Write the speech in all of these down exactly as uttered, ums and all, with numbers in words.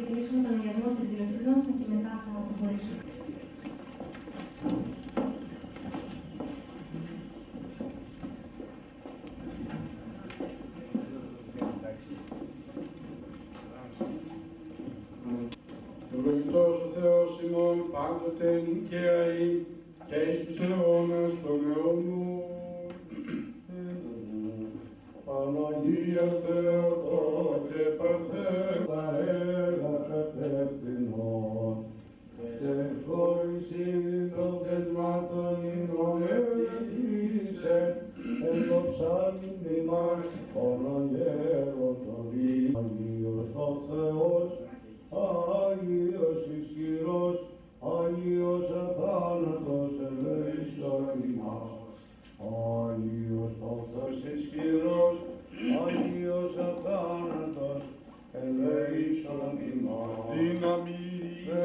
ξεκινήσουμε τον αγιασμό της εκδήλωσής μας και μετά θα προχωρήσουμε. Ευλογητός ο Θεός ημών πάντοτε νικαία ειν και εις τους αιώνας των αιώνων. Παναγία Θεοτόκε Παρθέντα έλα κατευθυνών και χωρίς των θεσμάτων ημών ευλογήσε εν το ψάλμι μας των αγέρων βίων. Άγιος ο Θεός, Άγιος ισχυρός, Άγιος αθάνατος ελέησον ημάς. Άγιος ο Θεός ισχυρός, Άγιος αθάνατος ελέησον ημάς. Δύναμις και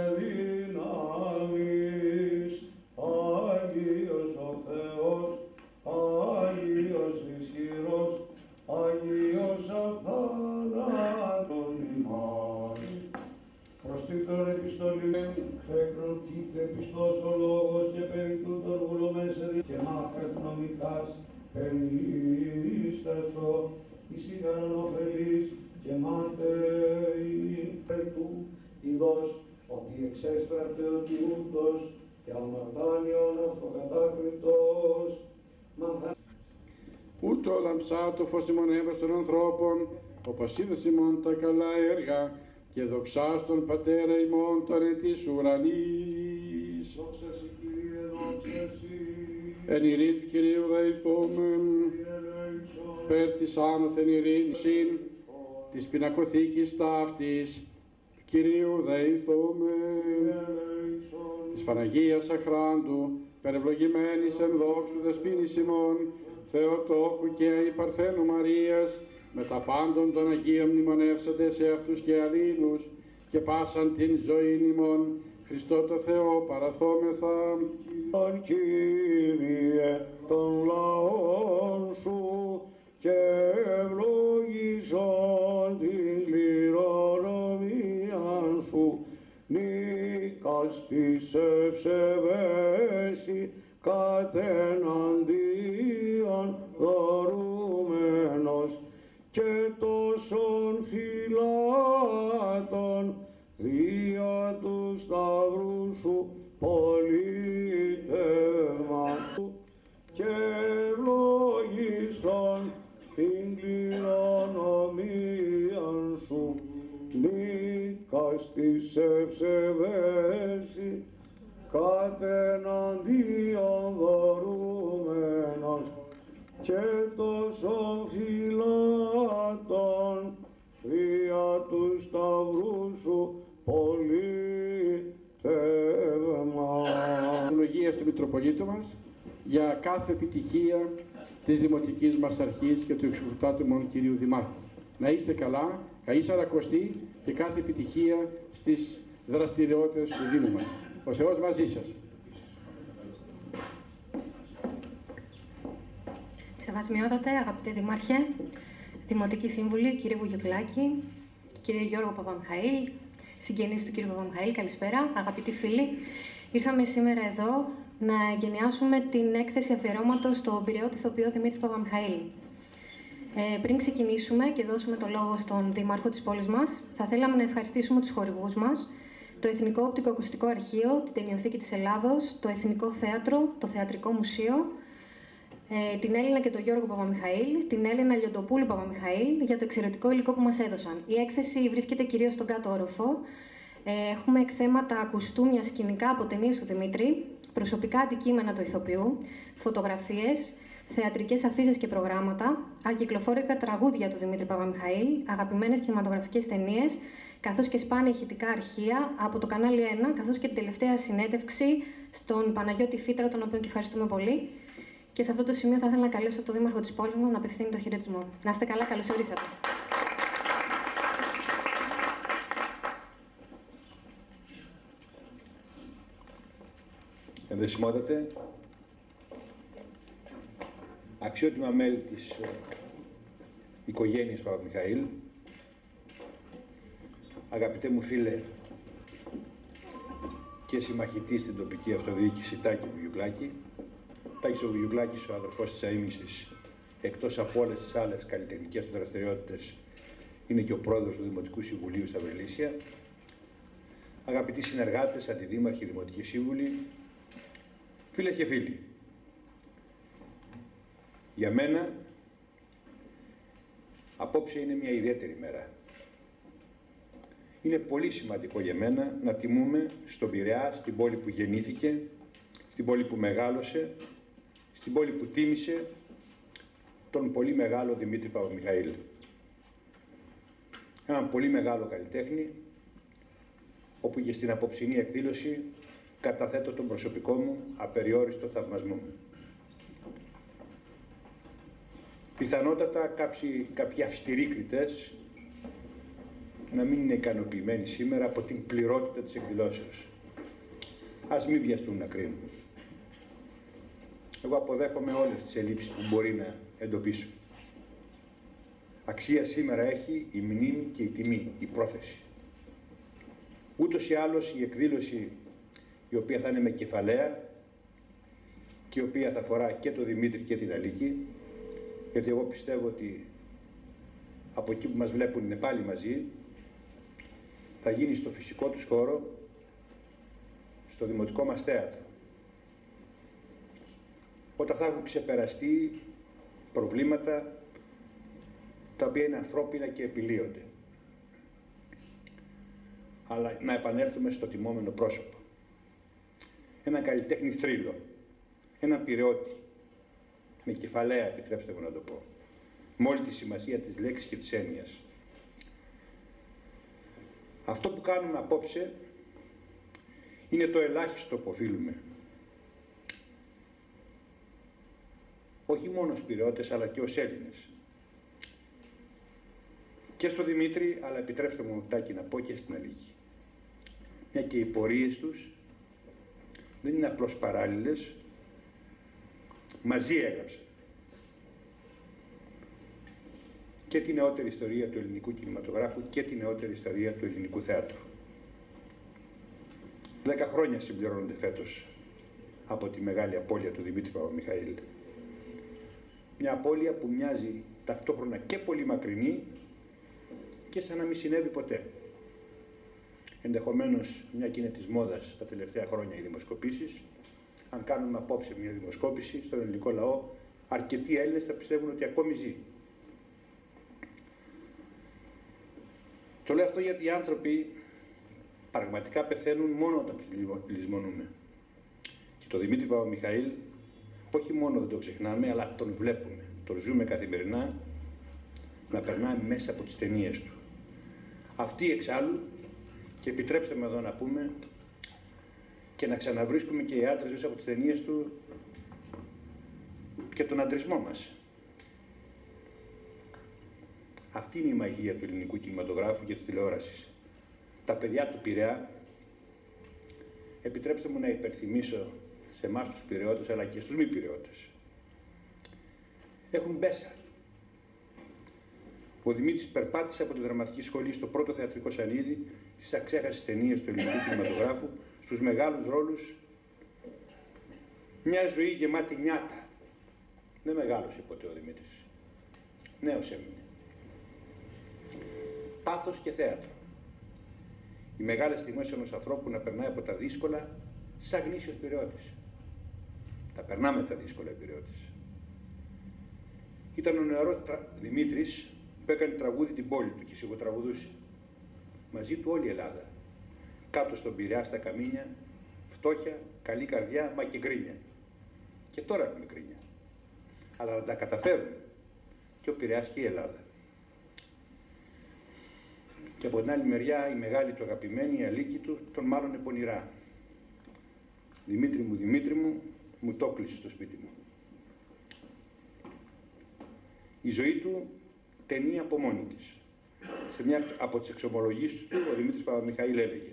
δύναμις, Άγιος ο Θεός, Άγιος ισχυρός, Άγιος αθάνατος ημάς. Προστήτων επιστολήν, εκροτείται πιστός ο λόγος και περί τούτων βουλομέσαι και μάχας νομικάς περίστασο, εις ήγαραν ωφελής και μάταιοι περί του ειδός, ότι εξέστραπτε ότι ούτως και αμαρτάνιον αυτοκατάκριτος μαθα. Ούτω λαμψά το φως ημών έβρας των ανθρώπων, όπως είδος ημών τα καλά έργα, και δοξάς τον Πατέρα ημών τον εν της ουρανής. Δόξα σοι Κύριε, δόξα σοι. Εν ειρήνη του Κυρίου δεηθόμεν, περ της άνωθεν ειρήνησιν, της πινακοθήκης ταύτης, του Κυρίου δεηθόμεν, της Παναγίας Αχράντου, περευλογημένης εν δόξου δεσποίνης ημών, Θεοτόκου και η Παρθένου Μαρίας, με τα πάντων των Αγίων μνημονεύσατε σε αυτούς και αλλήλους και πάσαν την ζωή ημών. Χριστό το Θεό παραθόμεθα. Κύριε των λαών σου και ευλογήσον την κληρονομία σου, νίκας της ευσεβέση κατεναντίον δωρούμενος και τόσων φυλάτων δια του σταυρού σου πολίτευμα και ευλογήσον την κληρονομία σου, νίκας της ευσεβέση κατεναντίον δωρούμενος και τόσων φυλάτων δια του σταυρού σου πολίτευμα. Ευλογία στο Μητροπολίτο μας για κάθε επιτυχία της Δημοτικής μας Αρχής και του εξοχωτάτου μόνο Κυρίου Δημάρχου. Να είστε καλά, καλή Σαρακοστή και κάθε επιτυχία στις δραστηριότητες του Δήμου μας. Ο Θεός μαζί σας. Σεβασμιότατε, αγαπητέ Δημάρχε, Δημοτική Σύμβουλη, κύριε Βουγιουκλάκη, κύριε Γιώργο Παπαμιχαήλ, συγγενείς του κύριου Παπαμιχαήλ, καλησπέρα, αγαπητοί φίλοι. Ήρθαμε σήμερα εδώ να εγκαινιάσουμε την έκθεση αφιερώματος στον πειραιώτη ηθοποιό Δημήτρη Παπαμιχαήλ. Ε, πριν ξεκινήσουμε και δώσουμε το λόγο στον Δήμαρχο της πόλης μας, θα θέλαμε να ευχαριστήσουμε τους χορηγούς μας, το Εθνικό Οπτικοακουστικό Αρχείο, την Ταινιοθήκη της Ελλάδος, το Εθνικό Θέατρο, το Θεατρικό Μουσείο, ε, την Έλληνα και τον Γιώργο Παπαμιχαήλ, την Έλληνα Λιοντοπούλου Παπαμιχαήλ για το εξαιρετικό υλικό που μας έδωσαν. Η έκθεση βρίσκεται κυρίως στον κάτω όροφο. Ε, έχουμε εκθέματα κουστούμια σκηνικά από ταινίες του Δημήτρη, προσωπικά αντικείμενα του ηθοποιού, φωτογραφίες, θεατρικές αφίσες και προγράμματα, ακυκλοφόρητα τραγούδια του Δημήτρη Παπαμιχαήλ, αγαπημένες κινηματογραφικές ταινίες, καθώς και σπάνια ηχητικά αρχεία από το κανάλι ένα, καθώς και την τελευταία συνέντευξη στον Παναγιώτη Φύτρα, τον οποίο και ευχαριστούμε πολύ. Και σε αυτό το σημείο θα ήθελα να καλέσω τον Δήμαρχο της πόλης μου να απευθύνει το χαιρετισμό. Να είστε καλά, καλώς ορίσατε. Ενδεσιμότατε, αξιότιμα μέλη της ε, οικογένειας Παπαμιχαήλ, Αγαπητέ μου φίλε και συμμαχητή στην τοπική αυτοδιοίκηση Τάκη Βουγιουκλάκη, Τάκης ο Βουγιουκλάκης, ο αδερφός της αείμνηστης, εκτός από όλες τις άλλες καλλιτεχνικές του δραστηριότητες, είναι και ο πρόεδρος του Δημοτικού Συμβουλίου στα Βρυλίσια. Αγαπητοί συνεργάτες, αντιδήμαρχοι, δημοτικοί σύμβουλοι, φίλες και φίλοι, για μένα απόψε είναι μια ιδιαίτερη μέρα. Είναι πολύ σημαντικό για μένα να τιμούμε στον Πειραιά, στην πόλη που γεννήθηκε, στην πόλη που μεγάλωσε, στην πόλη που τίμησε τον πολύ μεγάλο Δημήτρη Παπαμιχαήλ. Έναν πολύ μεγάλο καλλιτέχνη, όπου και στην απόψινή εκδήλωση καταθέτω τον προσωπικό μου απεριόριστο θαυμασμό μου. Πιθανότατα κάποιοι, κάποιοι αυστηροί κριτές να μην είναι ικανοποιημένοι σήμερα από την πληρότητα της εκδηλώσεως. Ας μην βιαστούν να κρίνουν. Εγώ αποδέχομαι όλες τις ελλείψεις που μπορεί να εντοπίσω. Αξία σήμερα έχει η μνήμη και η τιμή, η πρόθεση. Ούτως ή άλλως η εκδήλωση, η οποία θα είναι με κεφαλαία και η οποία θα αφορά και τον Δημήτρη και την Αλίκη, γιατί εγώ πιστεύω ότι από εκεί που μας βλέπουν είναι πάλι μαζί, θα γίνει στο φυσικό τους χώρο, στο δημοτικό μας θέατρο. Όταν θα έχουν ξεπεραστεί προβλήματα τα οποία είναι ανθρώπινα και επιλύονται. Αλλά να επανέλθουμε στο τιμόμενο πρόσωπο. Ένα καλλιτέχνη θρύλο, έναν πειραιώτη, με κεφαλαία, επιτρέψτε μου να το πω, με όλη τη σημασία της λέξης και της έννοιας. Αυτό που κάνουμε απόψε είναι το ελάχιστο που οφείλουμε. Όχι μόνο ως πειραιώτες, αλλά και ως Έλληνες. Και στο Δημήτρη, αλλά επιτρέψτε μου Τάκη να πω και στην Αλίκη. Μια και οι πορείες τους δεν είναι απλώς παράλληλες, μαζί έγραψαν και τη νεότερη ιστορία του ελληνικού κινηματογράφου και τη νεότερη ιστορία του ελληνικού θεάτρου. Δέκα χρόνια συμπληρώνονται φέτος από τη μεγάλη απώλεια του Δημήτρη Παπαμιχαήλ. Μια απώλεια που μοιάζει ταυτόχρονα και πολύ μακρινή και σαν να μην συνέβη ποτέ. Ενδεχομένως, μια και είναι της μόδας τα τελευταία χρόνια οι δημοσκοπήσεις, αν κάνουμε απόψε μια δημοσκόπηση στον ελληνικό λαό, αρκετοί Έλληνες θα πιστεύουν ότι ακόμη ζει. Το λέω αυτό γιατί οι άνθρωποι πραγματικά πεθαίνουν μόνο όταν τους λησμονούμε. Και το Δημήτρη Παπαμιχαήλ όχι μόνο δεν το ξεχνάμε, αλλά τον βλέπουμε, τον ζούμε καθημερινά να περνάει μέσα από τις ταινίες του. Αυτή εξάλλου, και επιτρέψτε με εδώ να πούμε, και να ξαναβρίσκουμε και οι άντρες μέσα από τις ταινίες του και τον αντρισμό μας. Αυτή είναι η μαγεία του ελληνικού κινηματογράφου και της τηλεόρασης. Τα παιδιά του Πειραιά, επιτρέψτε μου να υπενθυμίσω σε εμάς τους πειραιώτες, αλλά και στους μη πειραιώτες, έχουν μπέσα. Ο Δημήτρης περπάτησε από τη δραματική σχολή στο πρώτο θεατρικό σανίδι στις αξέχασες ταινίες του ελληνικού κινηματογράφου, στους μεγάλους ρόλους, μια ζωή γεμάτη νιάτα. Δεν μεγάλωσε ποτέ ο Δημήτρης. Νέος έμεινε. Πάθος και θέατρο. Οι μεγάλες στιγμές ενός ανθρώπου να περνάει από τα δύσκολα σαν γνήσιος πειραιώτης. Τα περνάμε τα δύσκολα οι πειραιώτες. Ήταν ο νεαρός τρα... Δημήτρης που έκανε τραγούδι την πόλη του και σιγοτραγουδούσε. Μαζί του όλη η Ελλάδα. Κάτω στον Πειραιά, στα καμίνια, φτώχεια, καλή καρδιά, μα και γκρίνια. Και τώρα έχουμε γκρίνια. Αλλά θα τα καταφέρουμε. Και ο Πειραιάς και η Ελλάδα. Και από την άλλη μεριά η μεγάλη του αγαπημένη, η Αλίκη του, τον μάλλον πονηρά. Δημήτρη μου, Δημήτρη μου, μου το κλείσε στο σπίτι μου. Η ζωή του ταινεί από μόνη της. Σε μια από τις εξομολογήσεις του, ο Δημήτρης Παπαμιχαήλ έλεγε: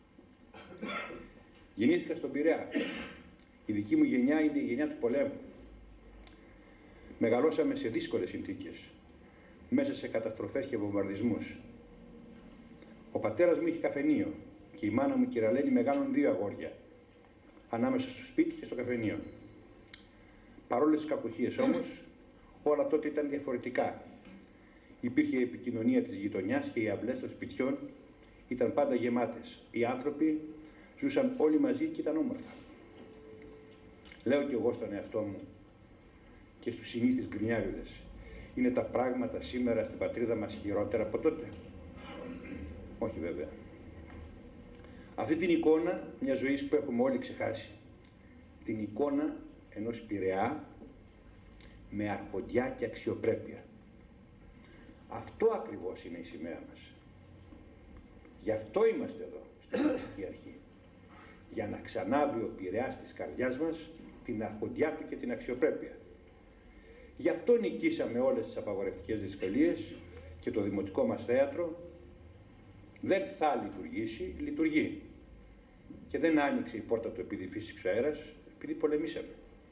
γεννήθηκα στον Πειραιά. Η δική μου γενιά είναι η γενιά του πολέμου. Μεγαλώσαμε σε δύσκολες συνθήκες, μέσα σε καταστροφές και βομβαρδισμούς. Ο πατέρας μου είχε καφενείο και η μάνα μου, η Κυραλένη, μεγάλων δύο αγόρια, ανάμεσα στο σπίτι και στο καφενείο. Παρόλες τις κακουχίες όμως, όλα τότε ήταν διαφορετικά. Υπήρχε η επικοινωνία της γειτονιάς και οι αυλές των σπιτιών ήταν πάντα γεμάτες. Οι άνθρωποι ζούσαν όλοι μαζί και ήταν όμορφα. Λέω κι εγώ στον εαυτό μου και στους συνήθεις γκρινιάριδες, είναι τα πράγματα σήμερα στην πατρίδα μας χειρότερα από τότε? Όχι βέβαια. Αυτή την εικόνα μια ζωής που έχουμε όλοι ξεχάσει. Την εικόνα ενός Πειραιά με αρχοντιά και αξιοπρέπεια. Αυτό ακριβώς είναι η σημαία μας. Γι' αυτό είμαστε εδώ, στην Κρατική Αρχή. Για να ξανάβει ο Πειραιάς της καρδιάς μας την αρχοντιά του και την αξιοπρέπεια. Γι' αυτό νικήσαμε όλες τις απαγορευτικές δυσκολίες και το δημοτικό μας θέατρο δεν θα λειτουργήσει, λειτουργεί. Και δεν άνοιξε η πόρτα του επειδή φύσηξε ο αέρας, επειδή πολεμήσαμε.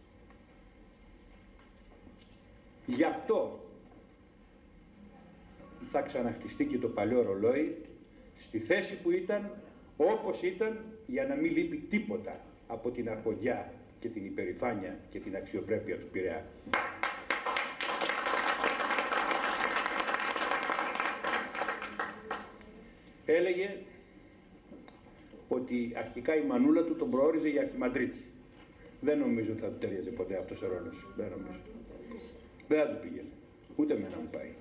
Γι' αυτό θα ξαναχτιστεί και το παλιό ρολόι στη θέση που ήταν, όπως ήταν, για να μην λείπει τίποτα από την αρχοντιά και την υπερηφάνεια και την αξιοπρέπεια του Πειραιά. Έλεγε ότι αρχικά η μανούλα του τον προόριζε για αρχιμαντρίτη. Δεν νομίζω ότι θα του ταιριάζει ποτέ αυτός ο ρόλος. Δεν νομίζω. Δεν θα του πήγαινε. Ούτε εμένα μου πάει.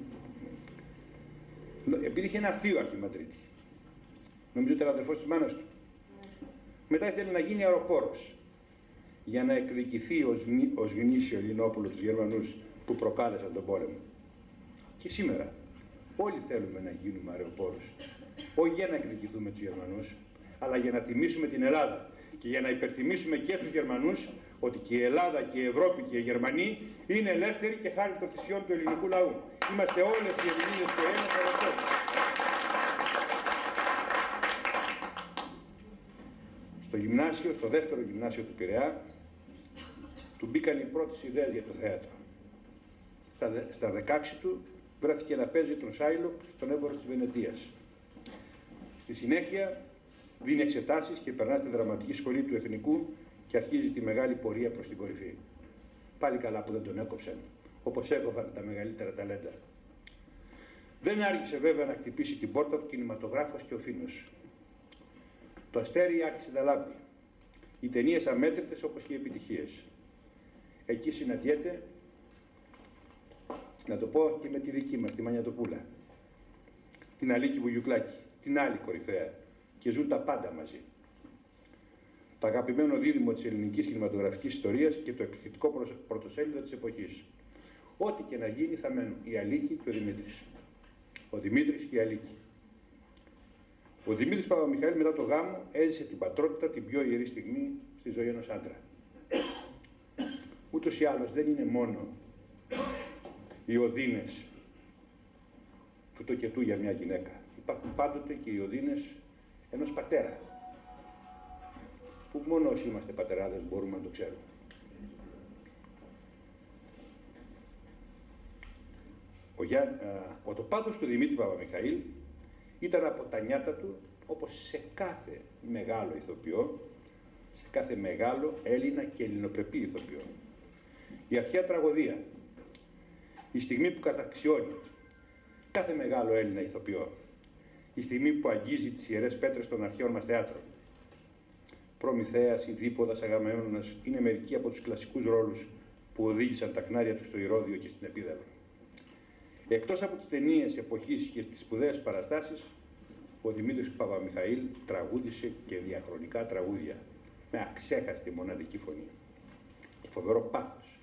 Επειδή είχε ένα θείο αρχιμαντρίτη. Νομίζω ότι ήταν αδερφός της μάνας του. Μετά ήθελε να γίνει αεροπόρος για να εκδικηθεί ως, ως γνήσιο Ελληνόπουλο τους Γερμανούς που προκάλεσαν τον πόλεμο. Και σήμερα όλοι θέλουμε να γίνουμε αεροπόρους. Όχι για να εκδικηθούμε τους Γερμανούς, αλλά για να τιμήσουμε την Ελλάδα και για να υπερθυμίσουμε και στους Γερμανούς ότι και η Ελλάδα και η Ευρώπη και οι Γερμανοί είναι ελεύθεροι και χάρη των θυσιών του ελληνικού λαού. Είμαστε όλες οι Ελληνίδες και Έλληνες αεροπόρους. Στο γυμνάσιο, στο δεύτερο γυμνάσιο του Πειραιά, του μπήκαν οι πρώτες ιδέες για το θέατρο. Στα, στα δεκαέξι του βρέθηκε να παίζει τον Σάιλοκ στον έμπορο της Βενετίας. Στη συνέχεια δίνει εξετάσεις και περνά στη δραματική σχολή του Εθνικού και αρχίζει τη μεγάλη πορεία προς την κορυφή. Πάλι καλά που δεν τον έκοψαν, όπως έκοβαν τα μεγαλύτερα ταλέντα. Δεν άργησε βέβαια να χτυπήσει την πόρτα του κινηματογράφος και ο Φίνος. Το αστέρι άρχισε να λάμπει. Οι ταινίες αμέτρητες όπως και οι επιτυχίες. Εκεί συναντιέται, να το πω και με τη δική μας, τη Μανιατοπούλα, την Αλίκη Βουγιουκλάκη, την άλλη κορυφαία, και ζουν τα πάντα μαζί. Το αγαπημένο δίδυμο της ελληνικής κινηματογραφικής ιστορίας και το εκπληκτικό πρωτοσέλιδο της εποχής. Ό,τι και να γίνει θα μένουν η Αλίκη και ο Δημήτρης. Ο Δημήτρης και η Αλίκη. Ο Δημήτρης Παπαμιχαήλ μετά το γάμο έζησε την πατρότητα την πιο ιερή στιγμή στη ζωή ενός άντρα. Ούτως ή άλλως δεν είναι μόνο οι οδύνες του τοκετού για μια γυναίκα. Υπάρχουν πάντοτε και οι οδύνες ενός πατέρα, που μόνο όσοι είμαστε πατεράδες μπορούμε να το ξέρουμε. Ο, Γιά, α, ο το πάθος του Δημήτρη Παπαμιχαήλ ήταν από τα νιάτα του, όπως σε κάθε μεγάλο ηθοποιό, σε κάθε μεγάλο Έλληνα και ελληνοπρεπή ηθοποιό. Η αρχαία τραγωδία, η στιγμή που καταξιώνει κάθε μεγάλο Έλληνα ηθοποιό, η στιγμή που αγγίζει τις ιερές πέτρες των αρχαίων μας θεάτρων. Προμηθέας, Ιδίπποδας, Αγαμέμνονας είναι μερικοί από τους κλασικούς ρόλους που οδήγησαν τα χνάρια του στο Ηρώδειο και στην Επίδαυρο. Εκτός από τις ταινίες εποχής και τις σπουδαίες παραστάσεις, ο Δημήτρης Παπαμιχαήλ τραγούδισε και διαχρονικά τραγούδια με αξέχαστη μοναδική φωνή και φοβερό πάθος.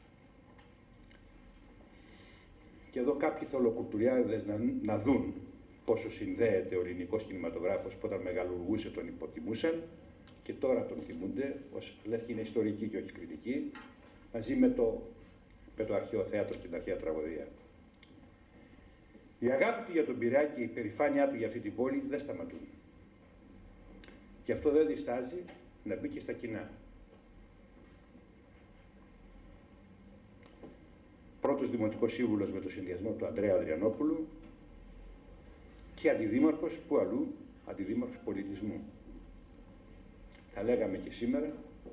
Και εδώ κάποιοι θολοκουλτουριάδες να, να δουν πόσο συνδέεται ο ελληνικός κινηματογράφος που όταν μεγαλουργούσε τον υποτιμούσαν και τώρα τον θυμούνται, ως λες και είναι ιστορική και όχι κριτική, μαζί με το, με το αρχαίο θέατρο και την αρχαία τραγωδία. Η αγάπη του για τον Πειραιά και η υπερηφάνειά του για αυτή την πόλη δεν σταματούν. Και αυτό δεν διστάζει να μπει και στα κοινά. Πρώτος δημοτικός σύμβουλος με το συνδυασμό του Ανδρέα Αδριανόπουλου, και αντιδήμαρχος που αλλού, αντιδήμαρχος πολιτισμού. Θα λέγαμε και σήμερα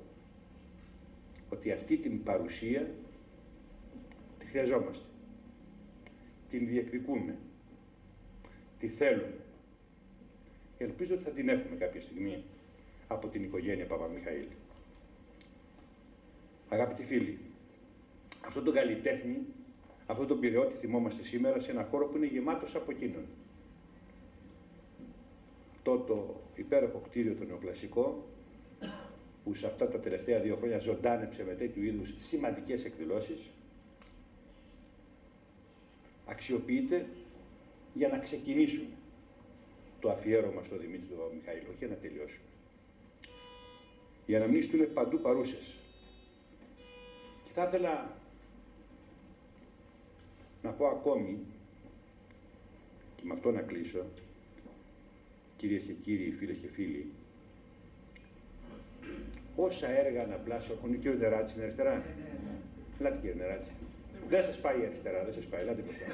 ότι αυτή την παρουσία τη χρειαζόμαστε, την διεκδικούμε, τη θέλουμε. Ελπίζω ότι θα την έχουμε κάποια στιγμή από την οικογένεια Παπαμιχαήλ. Αγαπητοί φίλοι, αυτόν τον καλλιτέχνη, αυτόν τον Πειραιώτη θυμόμαστε σήμερα σε ένα χώρο που είναι γεμάτος από εκείνον. Αυτό το υπέροχο κτίριο το νεοκλασικό, που σε αυτά τα τελευταία δύο χρόνια ζωντάνεψε με τέτοιου είδους σημαντικές εκδηλώσεις, αξιοποιείται για να ξεκινήσουμε το αφιέρωμα στο Δημήτρη του Παπαμιχαήλ, όχι για να τελειώσουμε. Οι αναμνήσεις του είναι παντού παρούσες. Και θα ήθελα να πω ακόμη, και με αυτό να κλείσω, κυρίες και κύριοι, φίλες και φίλοι, όσα έργα να πλάσω, ο κύριος Νεράτσης είναι αριστερά. Ελάτε κύριε Νεράτση. Δεν σας πάει η αριστερά, δεν σας πάει, ελάτε μπροστά.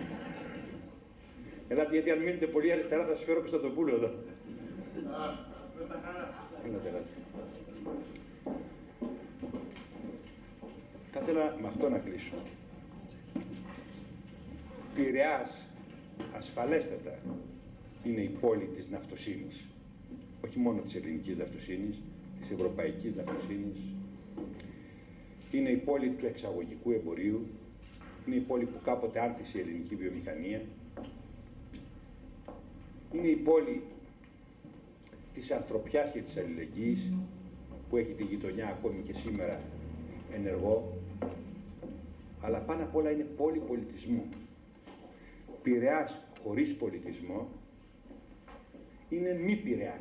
Ελάτε, γιατί αν μείνετε πολύ αριστερά θα σας φέρω Κωνσταντοπούλου εδώ. Ελάτε, ελάτε. Θα ήθελα με αυτό να κλείσω. Πειραιάς, ασφαλέστατα, είναι η πόλη της ναυτοσύνης. Όχι μόνο της ελληνικής ναυτοσύνης, της ευρωπαϊκής ναυτοσύνης. Είναι η πόλη του εξαγωγικού εμπορίου. Είναι η πόλη που κάποτε άρτησε η ελληνική βιομηχανία. Είναι η πόλη της ανθρωπιάς και της αλληλεγγύης, που έχει τη γειτονιά ακόμη και σήμερα ενεργό. Αλλά πάνω απ' όλα είναι πόλη πολιτισμού. Πειραιάς χωρίς πολιτισμό είναι μη Πειραιάς.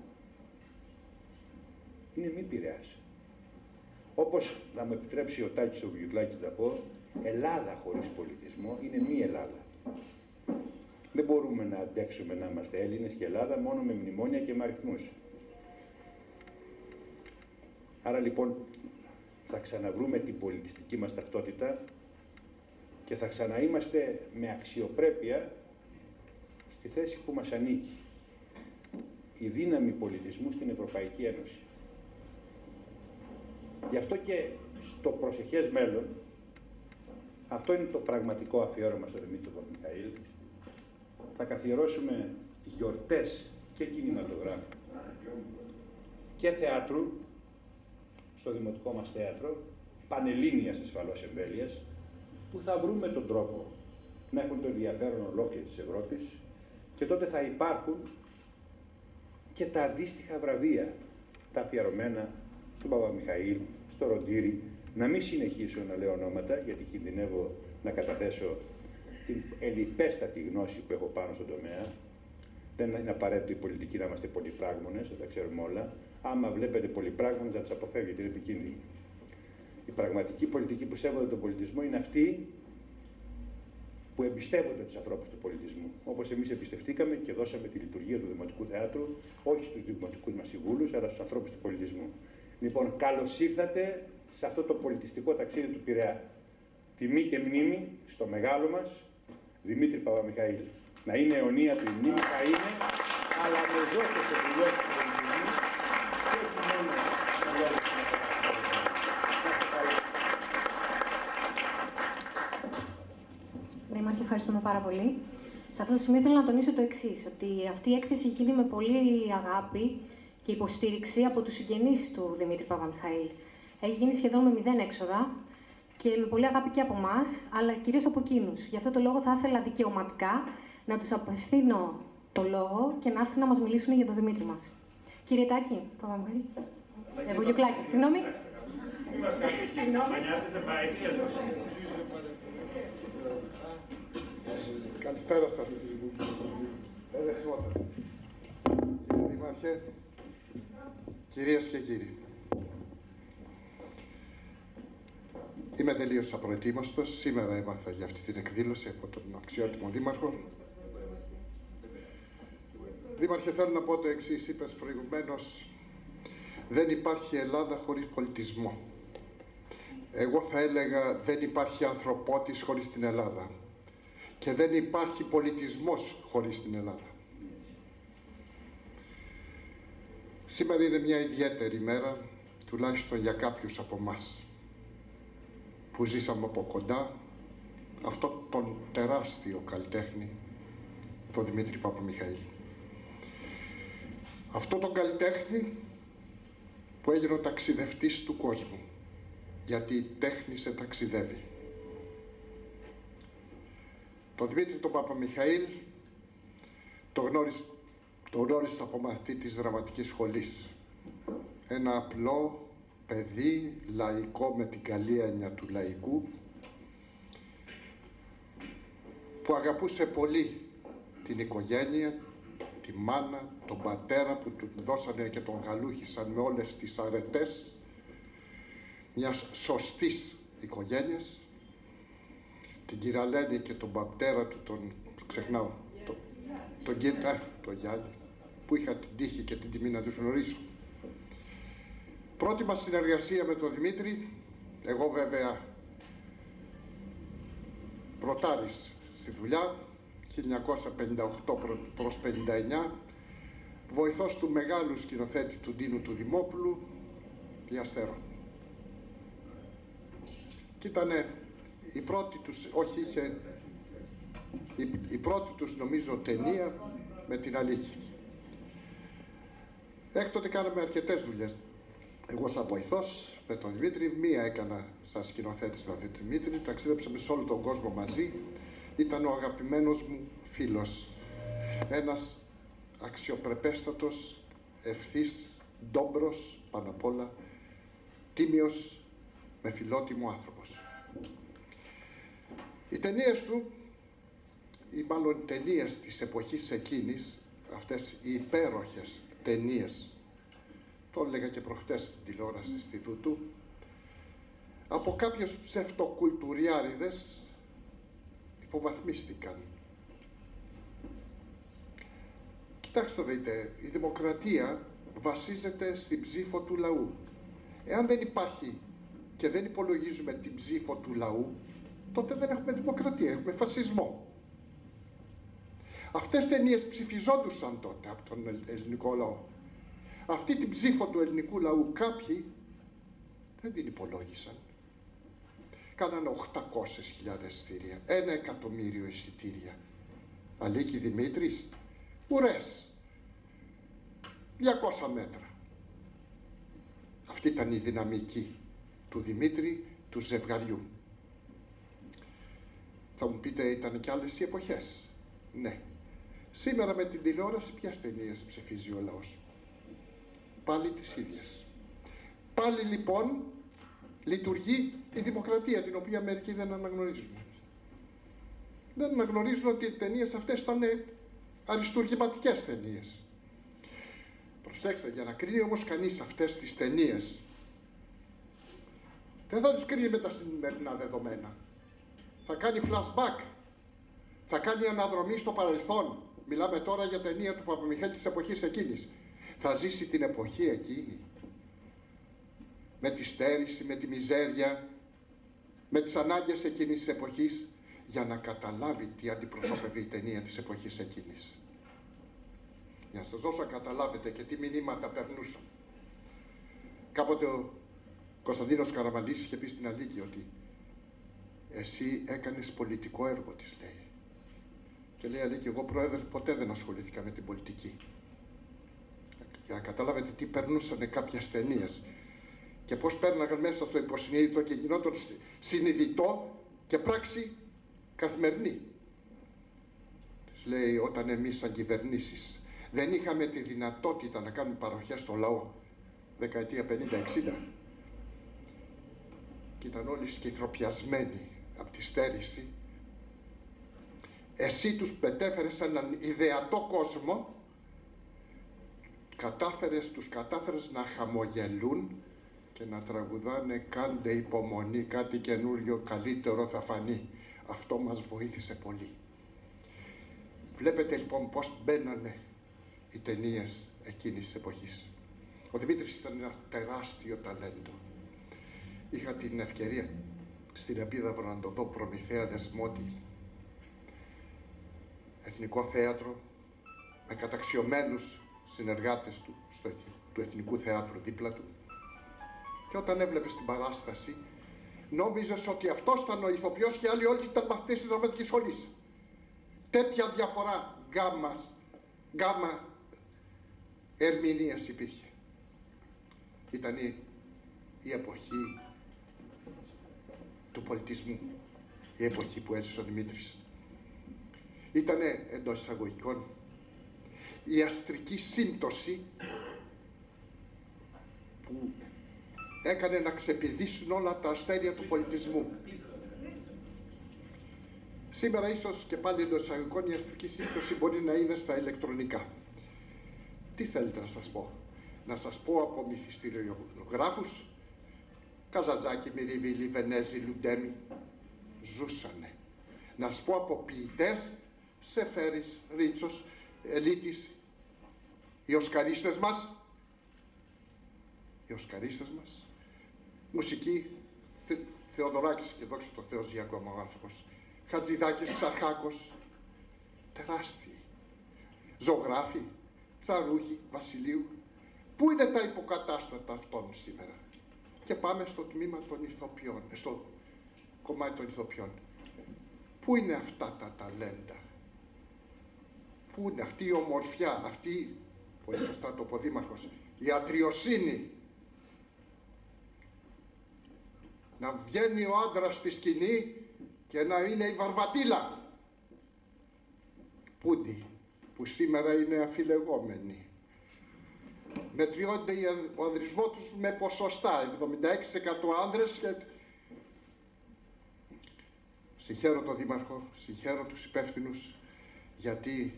Είναι μη Πειραιάς. Όπως θα μου επιτρέψει ο Τάκης ο Βουγιουκλάκης να πω, Ελλάδα χωρίς πολιτισμό είναι μη Ελλάδα. Δεν μπορούμε να αντέξουμε να είμαστε Έλληνες και Ελλάδα μόνο με μνημόνια και με αριθμούς. Άρα λοιπόν θα ξαναβρούμε την πολιτιστική μας ταυτότητα και θα ξαναείμαστε με αξιοπρέπεια στη θέση που μας ανήκει. Η δύναμη πολιτισμού στην Ευρωπαϊκή Ένωση. Γι' αυτό και στο προσεχές μέλλον, αυτό είναι το πραγματικό αφιέρωμα στο Δημήτρη του Παπαμιχαήλ, θα καθιερώσουμε γιορτές και κινηματογράφου και θεάτρου στο δημοτικό μας θέατρο, πανελλήνιας ασφαλώς εμβέλειας, που θα βρούμε τον τρόπο να έχουν το ενδιαφέρον ολόκληρη της Ευρώπης, και τότε θα υπάρχουν και τα αντίστοιχα βραβεία, τα αφιερωμένα στον Παπαμιχαήλ, στο Ροντήρι. Να μην συνεχίσω να λέω ονόματα, γιατί κινδυνεύω να καταθέσω την ελλιπέστατη γνώση που έχω πάνω στον τομέα. Δεν είναι απαραίτητο οι πολιτικοί να είμαστε πολυπράγμονες, δεν τα ξέρουμε όλα. Άμα βλέπετε πολυπράγμονες, να τους αποφεύγετε, είναι επικίνδυνοι. Οι πραγματικοί πολιτικοί που σέβονται τον πολιτισμό είναι αυτοί που εμπιστεύονται τους ανθρώπους του πολιτισμού. Όπως εμείς εμπιστευτήκαμε και δώσαμε τη λειτουργία του Δημοτικού Θεάτρου, όχι στους δημοτικούς μας συμβούλους, αλλά στους ανθρώπους του πολιτισμού. Λοιπόν, καλώς ήρθατε σε αυτό το πολιτιστικό ταξίδι του Πειραιά. Τιμή και μνήμη στο μεγάλο μας Δημήτρη Παπαμιχαήλ. Να είναι αιωνία του η μνήμη, θα είναι, αλλά με δόσεις σε δουλειές του πολιτισμού και όχι μόνο σε λόγους του Δήμαρχε, ευχαριστούμε πάρα πολύ. Σε αυτό το σημείο θέλω να τονίσω το εξής, ότι αυτή η έκθεση έχει γίνει με πολύ αγάπη και υποστήριξη από τους συγγενείς του Δημήτρη Παπαμιχαήλ. Έχει γίνει σχεδόν με μηδέν έξοδα και με πολύ αγάπη και από εμάς, αλλά κυρίως από εκείνους. Γι' αυτό το λόγο θα ήθελα δικαιωματικά να τους απευθύνω το λόγο και να έρθουν να μας μιλήσουν για τον Δημήτρη μας. Κύριε Τάκη, Παπαμιχαήλ. Ε, Βουγιουκλάκη, συγγνώμη. Συγγνώμη. Καλησπέρα σας. Κύριε Δήμαρχε, κυρίες και κύριοι. Είμαι τελείως απροετοίμαστος. Σήμερα έμαθα για αυτή την εκδήλωση από τον αξιότιμο Δήμαρχο. Δήμαρχε, θέλω να πω το εξής. Είπες προηγουμένως, δεν υπάρχει Ελλάδα χωρίς πολιτισμό. Εγώ θα έλεγα, δεν υπάρχει ανθρωπότης χωρίς την Ελλάδα. και δεν υπάρχει πολιτισμός χωρίς την Ελλάδα. Σήμερα είναι μια ιδιαίτερη μέρα, τουλάχιστον για κάποιους από εμάς, που ζήσαμε από κοντά αυτό τον τεράστιο καλλιτέχνη, τον Δημήτρη Παπαμιχαήλ. Αυτό τον καλλιτέχνη που έγινε ο ταξιδευτής του κόσμου, γιατί η τέχνη σε ταξιδεύει. Τον Δημήτρη τον Παπαμιχαήλ το γνώρισα, το γνώρισα από μαθητή της δραματικής σχολής. Ένα απλό παιδί, λαϊκό με την καλή έννοια του λαϊκού, που αγαπούσε πολύ την οικογένεια, τη μάνα, τον πατέρα που του δώσανε και τον γαλούχησαν με όλες τις αρετές μιας σωστής οικογένειας, την Κυραλένη και τον πατέρα του, τον ξεχνάω, τον, τον κύριο, τον Γιάννη, που είχα την τύχη και την τιμή να τους γνωρίσω. Πρώτη μας συνεργασία με τον Δημήτρη, εγώ βέβαια πρωτάρης στη δουλειά, χίλια εννιακόσια πενήντα οκτώ προς πενήντα εννιά, βοηθός του μεγάλου σκηνοθέτη του Ντίνου του Δημόπουλου, Πιαστέρων. Και ήτανε η πρώτη τους, όχι είχε, η, η πρώτη τους νομίζω ταινία με την Αλίκη. Έκτοτε κάναμε αρκετές δουλειές. Εγώ σαν βοηθός με τον Δημήτρη, μία έκανα σαν σκηνοθέτης με τον Δημήτρη, ταξίδεψαμε σε όλο τον κόσμο μαζί. Ήταν ο αγαπημένος μου φίλος. Ένας αξιοπρεπέστατος, ευθύς, ντόμπρος, πάνω απ' όλα, τίμιος, με φιλότιμο άνθρωπος. Οι ταινίες του, ή μάλλον οι ταινίες της εποχής εκείνης, αυτές οι υπέροχες ταινίες, το έλεγα και προχτές στην τηλεόραση στη Δουτού, από κάποιους ψευτοκουλτουριάριδες υποβαθμίστηκαν. Κοιτάξτε δείτε, η δημοκρατία βασίζεται στην ψήφο του λαού. Εάν δεν υπάρχει και δεν υπολογίζουμε την ψήφο του λαού, τότε δεν έχουμε δημοκρατία, έχουμε φασισμό. Αυτές ταινίες ψηφιζόντουσαν τότε από τον ελληνικό λαό. Αυτή την ψήφο του ελληνικού λαού κάποιοι δεν την υπολόγισαν. Κάνανε οκτακόσιες χιλιάδες εισιτήρια, ένα εκατομμύριο εισιτήρια. Αλίκη Δημήτρης, ουρές, διακόσια μέτρα. Αυτή ήταν η δυναμική του Δημήτρη, του ζευγαριού. Θα μου πείτε, ήταν κι άλλες οι εποχές. Ναι. Σήμερα με την τηλεόραση ποιες ταινίες ψηφίζει ο λαός? Πάλι τις ίδιες. Πάλι λοιπόν λειτουργεί η δημοκρατία, την οποία μερικοί δεν αναγνωρίζουν. Δεν αναγνωρίζουν ότι οι ταινίες αυτές ήταν αριστουργηματικές ταινίες. Προσέξτε, για να κρίνει όμως κανείς αυτές τις ταινίες, δεν θα τις κρίνει με τα σημερινά δεδομένα. Θα κάνει flashback, θα κάνει αναδρομή στο παρελθόν. Μιλάμε τώρα για ταινία του Παπαμιχαήλ της εποχής εκείνης. Θα ζήσει την εποχή εκείνη. Με τη στέρηση, με τη μιζέρια, με τις ανάγκες εκείνης της εποχής, για να καταλάβει τι αντιπροσωπεύει η ταινία της εποχής εκείνης. Για να σας δώσω να καταλάβετε και τι μηνύματα περνούσαν. Κάποτε ο Κωνσταντίνος Καραμανλής είχε πει στην Αλίκη ότι εσύ έκανες πολιτικό έργο, της λέει. Και λέει Αλίκη, εγώ πρόεδρε ποτέ δεν ασχολήθηκα με την πολιτική. Για να καταλάβετε τι περνούσαν κάποιες ταινίες και πώς πέρναγαν μέσα στο υποσυνείδητο και γινόταν συνειδητό και πράξη καθημερινή. Της λέει, όταν εμείς σαν κυβερνήσεις δεν είχαμε τη δυνατότητα να κάνουμε παροχές στο λαό, δεκαετία πενήντα εξήντα, και ήταν όλοι σκυθροπιασμένοι από τη στέρηση, εσύ τους μετέφερες έναν ιδεατό κόσμο, κατάφερες, τους κατάφερες να χαμογελούν και να τραγουδάνε «Κάντε υπομονή, κάτι καινούριο, καλύτερο θα φανεί». Αυτό μας βοήθησε πολύ. Βλέπετε λοιπόν πώς μπαίνανε οι ταινίες εκείνης της εποχής. Ο Δημήτρης ήταν ένα τεράστιο ταλέντο. Είχα την ευκαιρία στην Επίδαυρο να το δω, Προμηθέα Δεσμότη. Εθνικό Θέατρο, με καταξιωμένους συνεργάτες του, στο, του Εθνικού Θεάτρου δίπλα του. Και όταν έβλεπες την παράσταση, νόμιζες ότι αυτός ήταν ο ηθοποιός και άλλοι όλοι ήταν μαθητές της δραματικής σχολής. Τέτοια διαφορά γκάμας, γκάμα ερμηνείας υπήρχε. Ήταν η, η εποχή του πολιτισμού, η εποχή που έζησε ο Δημήτρης. Ήτανε, εντός εισαγωγικών, η αστρική σύμπτωση που έκανε να ξεπηδήσουν όλα τα αστέρια του πολιτισμού. Σήμερα ίσως και πάλι εντός εισαγωγικών η αστρική σύμπτωση μπορεί να είναι στα ηλεκτρονικά. Τι θέλετε να σας πω? Να σας πω από μυθιστηριογράφους, Καζαντζάκη, Μυριβίλη, Βενέζη, Λουντέμι, ζούσανε. Να σας πω από ποιητές, Σεφέρης, Ρίτσος, Ελίτης, οι Οσκαρίστες μας, οι Οσκαρίστες μας, μουσική, Θε, Θεοδωράκης και δόξα τω Θεώ ζει ακόμα ο άνθρωπος, Χατζηδάκης, Ξαρχάκος, τεράστιοι, ζωγράφοι, Τσαρούχοι, Βασιλείου. Πού είναι τα υποκατάστατα αυτών σήμερα? Και πάμε στο τμήμα των ηθοποιών, στο κομμάτι των ηθοποιών. Πού είναι αυτά τα ταλέντα? Πού είναι αυτή η ομορφιά, αυτή, πολύ σωστά το είπε ο Δήμαρχος, η ατριοσύνη? Να βγαίνει ο άντρας στη σκηνή και να είναι η βαρβατήλα. Πούντι, που σήμερα είναι αφιλεγόμενοι. Μετριώνται ο ανδρισμός τους με ποσοστά, εβδομήντα έξι τοις εκατό άνδρες και... Συγχαίρω τον Δήμαρχο, συγχαίρω τους υπεύθυνους, γιατί,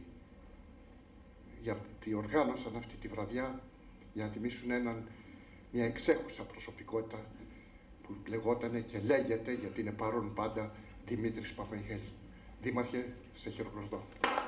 γιατί οργάνωσαν αυτή τη βραδιά για να τιμήσουν έναν, μια εξέχουσα προσωπικότητα που λεγότανε και λέγεται, γιατί είναι παρόν πάντα, Δημήτρης Παπαμιχαήλ. Δήμαρχε, σε χειροκροτώ.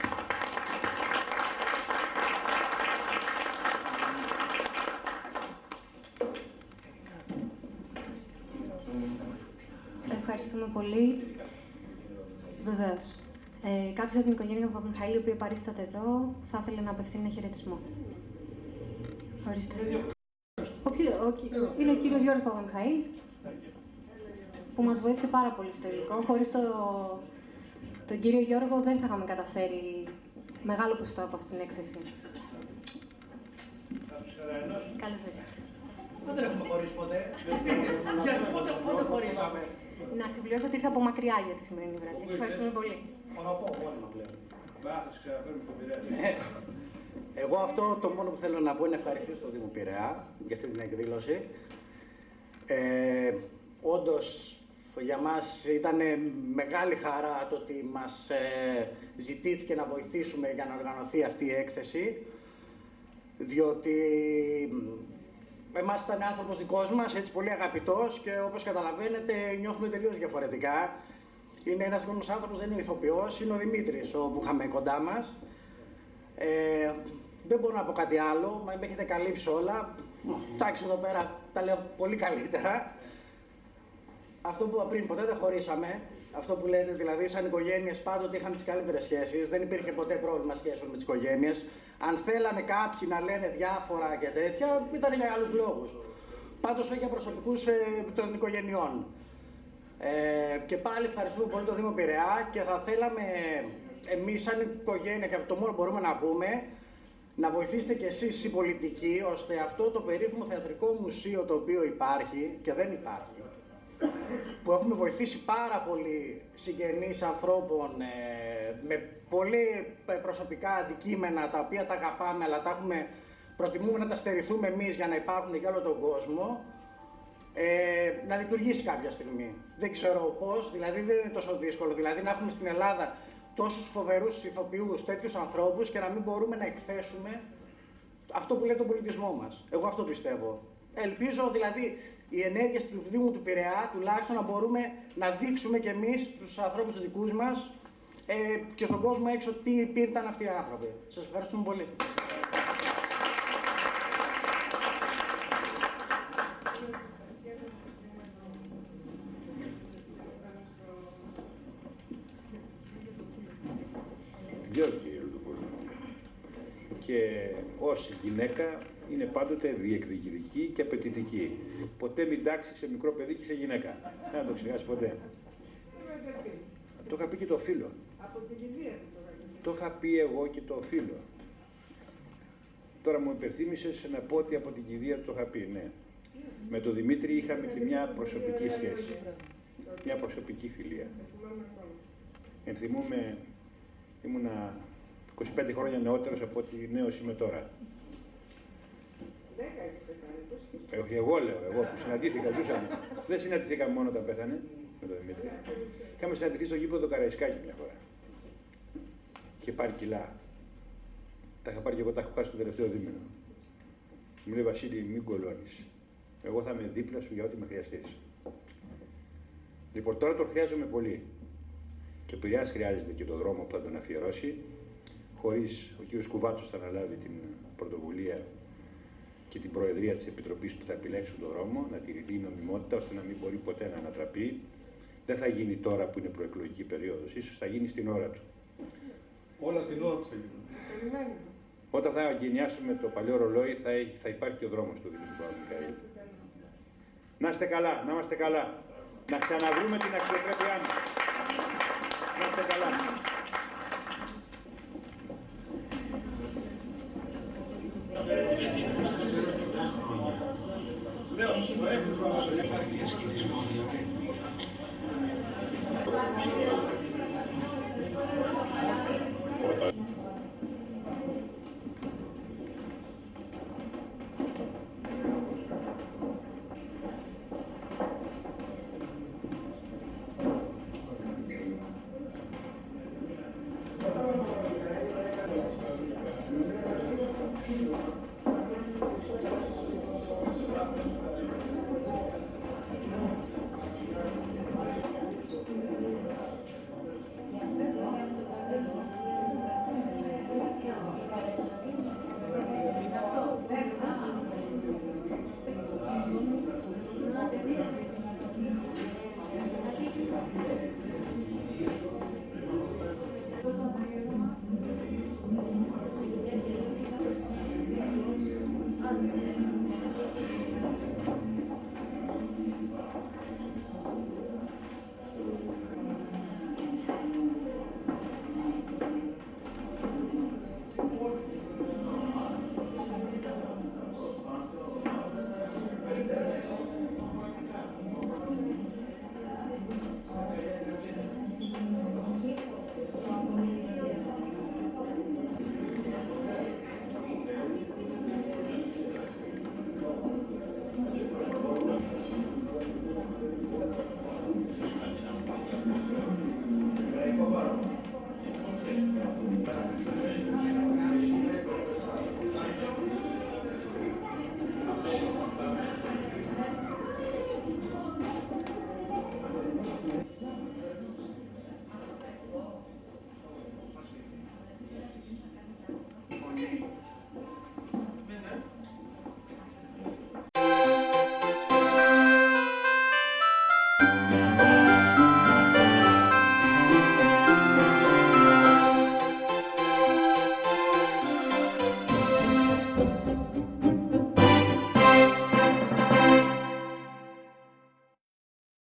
Ευχαριστούμε πολύ. Βεβαίως. Ε, κάποιος από την οικογένεια Παπαμιχαήλ, η οποία παρίσταται εδώ, θα ήθελε να απευθύνει ένα χαιρετισμό. Ορίστε. Ο κύριο, ο, είναι ο κύριος Γιώργος Παπαμιχαήλ, που μας βοήθησε πάρα πολύ στο υλικό. Χωρίς το, τον κύριο Γιώργο δεν θα είχαμε καταφέρει μεγάλο ποσοστό από αυτή την έκθεση. Καλώς ήρθατε. Δεν έχουμε χωρίσει ποτέ. Γιατί πότε, πότε χωρίσαμε? Να συμπληρώσω ότι ήρθα από μακριά για τη σημερινή βράδυ. Ευχαριστούμε πολύ. Μονοπό, μόνιμα πλέον. Βάθος, ξαναφέρουμε τον Πειραιά. Εγώ αυτό το μόνο που θέλω να πω είναι ευχαριστήσω στον Δήμο Πειραιά για αυτή την εκδήλωση. Ε, όντως, για μας ήταν μεγάλη χαρά το ότι μας ε, ζητήθηκε να βοηθήσουμε για να οργανωθεί αυτή η έκθεση, διότι εμάς ήταν άνθρωπος δικός μας, έτσι πολύ αγαπητός, και όπως καταλαβαίνετε νιώθουμε τελείως διαφορετικά. Είναι ένας γνωστός άνθρωπος, δεν είναι ο ηθοποιός, είναι ο Δημήτρης, ο που είχαμε κοντά μας. Ε, δεν μπορώ να πω κάτι άλλο, με έχετε καλύψει όλα. Εντάξει, εδώ πέρα τα λέω πολύ καλύτερα. Αυτό που είπα πριν, ποτέ δεν χωρίσαμε. Αυτό που λέτε, δηλαδή, σαν οικογένειες πάντοτε είχαμε τις καλύτερες σχέσεις. Δεν υπήρχε ποτέ πρόβλημα σχέσεων με τις οικογένειες. Αν θέλανε κάποιοι να λένε διάφορα και τέτοια, ήταν για άλλους λόγους. Πάντως, όχι για προσωπικούς ε, των οικογενειών. Ε, και πάλι ευχαριστούμε πολύ τον Δήμο Πειραιά και θα θέλαμε εμείς, σαν οικογένεια, και το μόνο που μπορούμε να πούμε, να βοηθήσετε κι εσείς οι πολιτικοί, ώστε αυτό το περίφημο θεατρικό μουσείο το οποίο υπάρχει και δεν υπάρχει, που έχουμε βοηθήσει πάρα πολύ συγγενείς ανθρώπων ε, με πολύ προσωπικά αντικείμενα τα οποία τα αγαπάμε, αλλά τα έχουμε, προτιμούμε να τα στερηθούμε εμείς για να υπάρχουν για όλο τον κόσμο, ε, να λειτουργήσει κάποια στιγμή. Δεν ξέρω πώς, δηλαδή δεν είναι τόσο δύσκολο, δηλαδή να έχουμε στην Ελλάδα τόσους φοβερούς ηθοποιούς, τέτοιους ανθρώπους και να μην μπορούμε να εκθέσουμε αυτό που λέει τον πολιτισμό μας. Εγώ αυτό πιστεύω. Ελπίζω δηλαδή οι ενέργειες του Δήμου του Πειραιά τουλάχιστον να μπορούμε να δείξουμε κι εμείς τους ανθρώπους του δικούς μας ε, και στον κόσμο έξω τι υπήρχαν αυτοί οι άνθρωποι. Σας ευχαριστούμε πολύ. Γιώργη. και ως γυναίκα είναι πάντοτε διεκδικητική και απαιτητική. Ποτέ μην τάξει σε μικρό παιδί και σε γυναίκα. Δεν θα το ξεχάσει ποτέ. Το είχα πει και το φίλο. Από την κηδεία το είχα πει εγώ και το φίλο. Τώρα μου υπενθύμησες να πω ότι από την κηδεία το είχα πει, ναι. Με τον Δημήτρη είχαμε και μια προσωπική σχέση. Μια προσωπική φιλία. Ενθυμούμε, ήμουνα είκοσι πέντε χρόνια νεότερος από ότι νέος είμαι τώρα. Ε, όχι, εγώ λέω, εγώ που συναντήθηκα, ζούσαμε. Δεν συναντηθήκαμε μόνο όταν πέθανε με τον Δημήτρη. Είχαμε συναντηθεί στο γήπεδο Καραϊσκάκη μια φορά. Είχε πάρει κιλά. Τα είχα πάρει και εγώ, τα έχω χάσει το τελευταίο δίμηνο. Μου λέει, Βασίλη, μην κολώνεις. Εγώ θα είμαι δίπλα σου για ό,τι με χρειαστείς. Λοιπόν, τώρα τον χρειάζομαι πολύ. Και ο Πειραιάς χρειάζεται και τον δρόμο που θα τον αφιερώσει. Χωρίς ο κ. Κουβάτσος θα αναλάβει την πρωτοβουλία και την προεδρία της Επιτροπής που θα επιλέξουν τον δρόμο, να τηρηθεί η νομιμότητα ώστε να μην μπορεί ποτέ να ανατραπεί. Δεν θα γίνει τώρα που είναι προεκλογική περίοδος, ίσως θα γίνει στην ώρα του. Όλα στην ώρα που θα γίνουν. Όταν θα εγκαινιάσουμε το παλιό ρολόι, θα, έχει, θα υπάρχει και ο δρόμος του Δημήτρη Παπαμιχαήλ. Να είστε καλά, να είμαστε καλά. Να ξαναβρούμε την αξιοπρέπειά μας. Να είστε καλά. Γιατί σας ξέρω αρκετά χρόνια. Έχει υπάρχει σχετισμό δηλαδή.